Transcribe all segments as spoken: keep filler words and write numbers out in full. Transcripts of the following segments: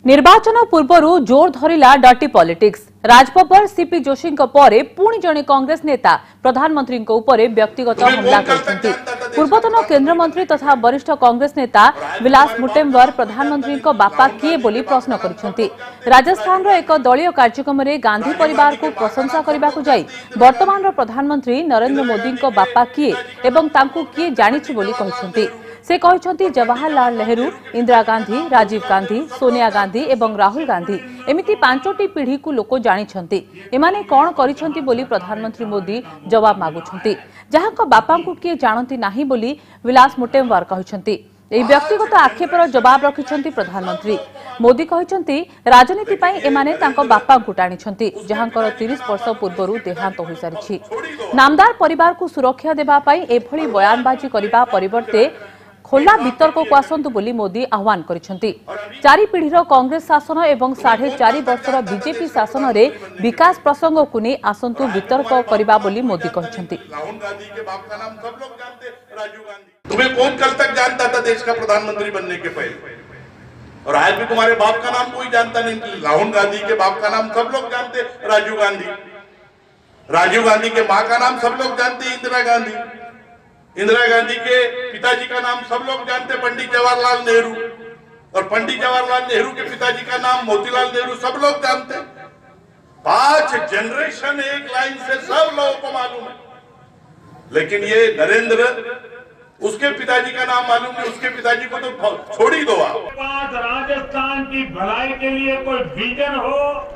निर्वाचन पूर्व जोर धरिला डटी पॉलिटिक्स। राजबब्बर सीपी जोशी पर पुणी जड़े कांग्रेस नेता प्रधानमंत्री व्यक्तिगत हमला करछंती। पूर्वतन केंद्रमंत्री तथा वरिष्ठ कांग्रेस नेता विलास मुट्टेमवर प्रधानमंत्री बापा किए बोली प्रश्न करिसेंती। राजस्थान एक दलीय कार्यक्रम में गांधी परिवार को प्रशंसा करने को जाई वर्तमान प्रधानमंत्री नरेंद्र मोदी बापा किए एवं तांकु किए जानिछि बोली कहिसेंती। से कहते जवाहरलाल नेहरू, इंदिरा गांधी, राजीव गांधी, सोनिया गांधी एवं राहुल गांधी एमिति पांचटी पीढ़ी को लोक जानिछंती। एमाने कौन करिछंती बोली प्रधानमंत्री मोदी जवाब मागुछंती। जहां बापा को किए जानती नाही बोली विलास मुट्टेमवर कहछंती। एही व्यक्तिगत आक्षेपर जवाब रखिछंती प्रधानमंत्री मोदी कहछंती राजनीति पई एमाने तांको बापा को टाणिछंती जहांकर तीस वर्ष पूर्व देहांत हो सारिछि। नामदार परिवार को सुरक्षा देबा पई एभली बयानबाजी करबा परिवर्ते खोला वितर्क को आसंतु बोली मोदी आह्वान करिसेंती। चारि पीढ़ीर कांग्रेस शासन एवं साढ़े चारि वर्षर बीजेपी शासन रे विकास प्रसंग को नहीं आसंतु वितर्क करबा बोली मोदी कहछंती। राहुल गांधी के बाप का नाम सब लोग जानते, राजीव गांधी। तुम्हें कौन कल तक जानता था देश का प्रधानमंत्री बनने के पहले? और आज भी तुम्हारे बाप का नाम कोई जानता नहीं। राहुल गांधी के बाप का नाम सब लोग जानते, राजीव गांधी। राजीव गांधी के माँ का नाम सब लोग जानते, इंदिरा गांधी। इंदिरा गांधी के पिताजी का नाम सब लोग जानते, पंडित जवाहरलाल नेहरू। और पंडित जवाहरलाल नेहरू के पिताजी का नाम मोतीलाल नेहरू सब लोग जानते। पांच जनरेशन एक लाइन से सब लोगों को मालूम है। लेकिन ये नरेंद्र, उसके पिताजी का नाम मालूम है, उसके पिताजी को तो छोड़ ही दो आप। राजस्थान की भलाई के लिए कोई विजन हो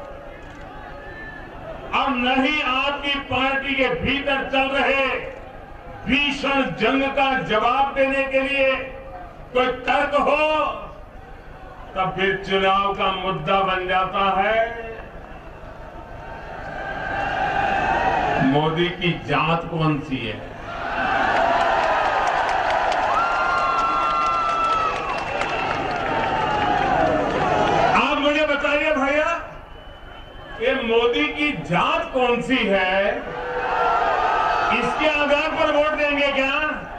और नहीं आपकी पार्टी के भीतर चल रहे भीषण जंग का जवाब देने के लिए कोई तर्क हो तब फिर चुनाव का मुद्दा बन जाता है मोदी की जात कौन सी है। आप मुझे बताइए भैया, ये मोदी की जात कौन सी है? इसके आधार पर वोट देंगे क्या?